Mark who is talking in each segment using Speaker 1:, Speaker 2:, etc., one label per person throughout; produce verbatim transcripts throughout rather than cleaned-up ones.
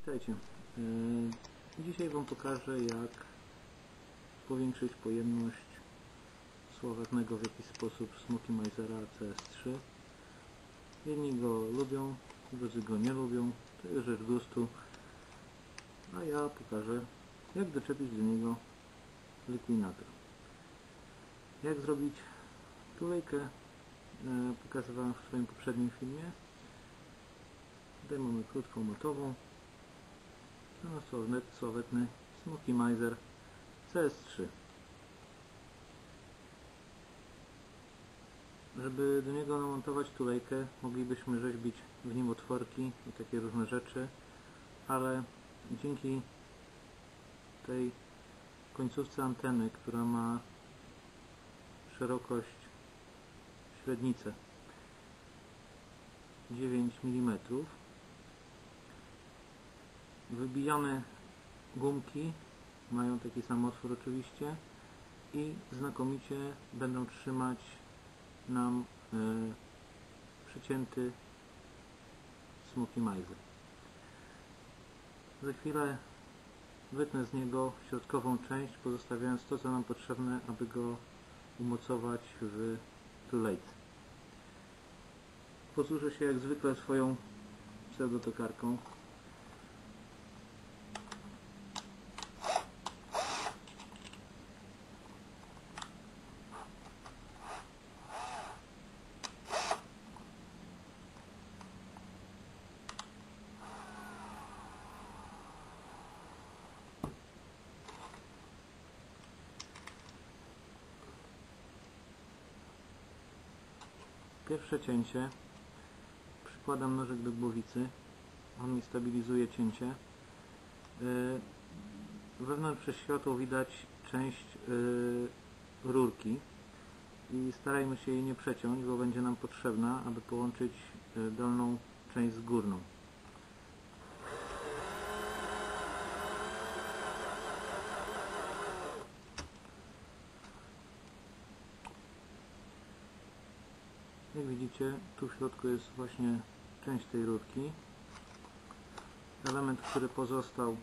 Speaker 1: Witajcie. Dzisiaj Wam pokażę, jak powiększyć pojemność sławetnego w jakiś sposób Smoki-Misera C S trzy. Jedni go lubią, drudzy go nie lubią, to jest rzecz gustu, a ja pokażę, jak doczepić do niego likwinator. Jak zrobić tulejkę, pokazywałem w swoim poprzednim filmie. Tutaj mamy krótką matową. To sławetny Smoki-Miser C S trzy. Żeby do niego namontować tulejkę, moglibyśmy rzeźbić w nim otworki i takie różne rzeczy, ale dzięki tej końcówce anteny, która ma szerokość średnicę dziewięć milimetrów, wybijane gumki mają taki sam otwór oczywiście i znakomicie będą trzymać nam e, przycięty Smoki-Miser. Za chwilę wytnę z niego środkową część, pozostawiając to, co nam potrzebne, aby go umocować w tulejce. Posłużę się jak zwykle swoją pseudotokarką. Pierwsze cięcie. Przykładam nożyk do głowicy. On mi stabilizuje cięcie. Wewnątrz przez światło widać część rurki i starajmy się jej nie przeciąć, bo będzie nam potrzebna, aby połączyć dolną część z górną. Jak widzicie, tu w środku jest właśnie część tej rurki. Element, który pozostał,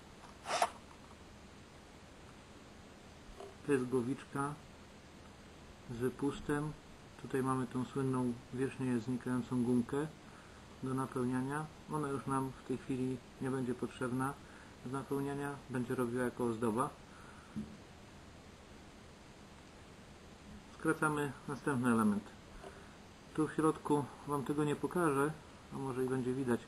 Speaker 1: to jest głowiczka z wypustem. Tutaj mamy tą słynną wiecznie znikającą gumkę do napełniania. Ona już nam w tej chwili nie będzie potrzebna do napełniania, będzie robiła jako ozdoba. Skracamy następny element. Tu w środku Wam tego nie pokażę, a może i będzie widać.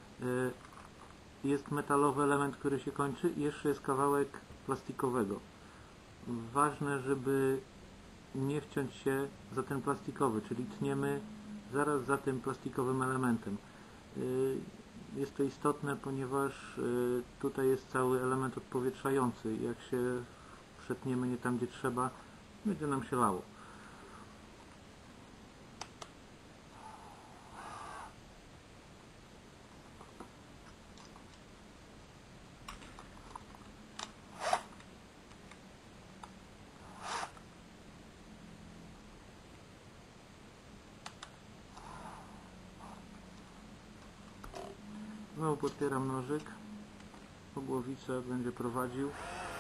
Speaker 1: Jest metalowy element, który się kończy i jeszcze jest kawałek plastikowego. Ważne, żeby nie wciąć się za ten plastikowy, czyli tniemy zaraz za tym plastikowym elementem. Jest to istotne, ponieważ tutaj jest cały element odpowietrzający. Jak się przetniemy nie tam, gdzie trzeba, będzie nam się lało. Znowu podpieram nożyk, po głowicę będzie prowadził.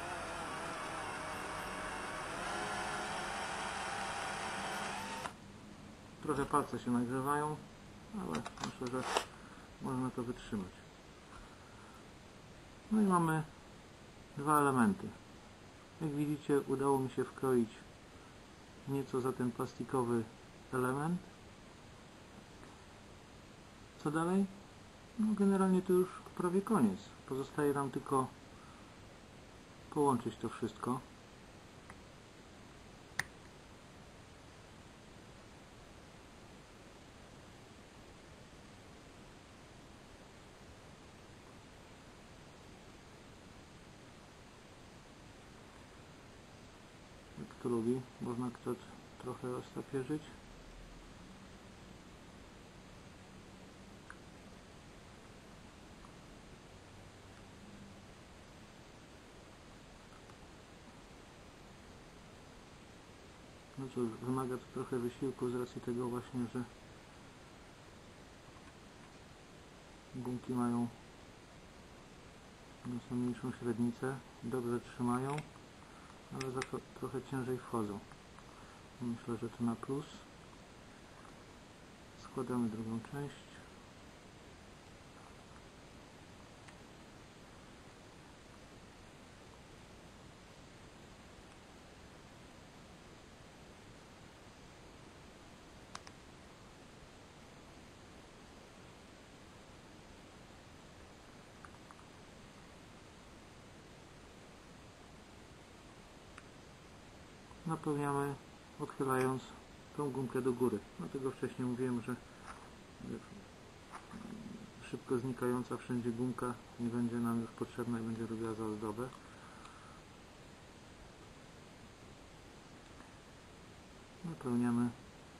Speaker 1: Trochę palce się nagrzewają, ale myślę, że można to wytrzymać. No i mamy dwa elementy. Jak widzicie, udało mi się wkroić nieco za ten plastikowy element. Co dalej? No generalnie to już prawie koniec. Pozostaje nam tylko połączyć to wszystko. Jak kto lubi, można kto trochę roztapierzyć. No cóż, wymaga to trochę wysiłku z racji tego właśnie, że gumki mają One są mniejszą średnicę, dobrze trzymają, ale za to trochę ciężej wchodzą. Myślę, że to na plus. Składamy drugą część. Napełniamy, odchylając tą gumkę do góry. Dlatego wcześniej mówiłem, że szybko znikająca wszędzie gumka nie będzie nam już potrzebna i będzie robiła za ozdobę. Napełniamy.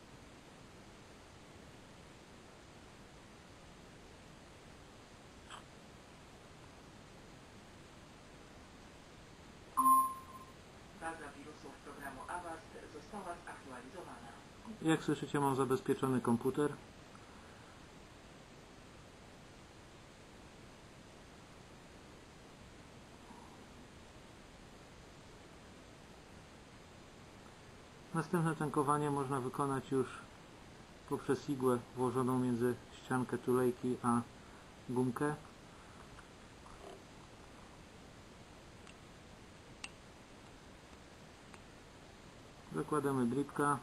Speaker 2: Baza wirusów programu Avast została zaktualizowana.
Speaker 1: Jak słyszycie, mam zabezpieczony komputer. Następne tankowanie można wykonać już poprzez igłę włożoną między ściankę tulejki a gumkę. Zakładamy dripka,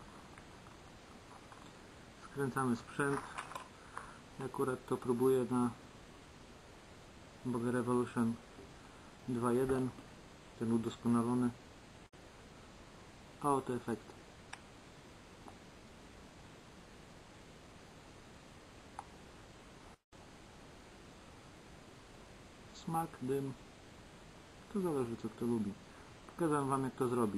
Speaker 1: skręcamy sprzęt. Ja akurat to próbuję na Boge Revolution dwa jeden, ten udoskonalony. A oto efekt. Smak, dym, to zależy co kto lubi. Pokażę wam jak to zrobić.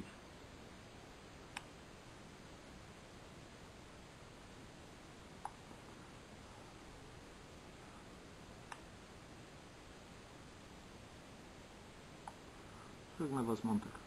Speaker 1: Żegna was Montek.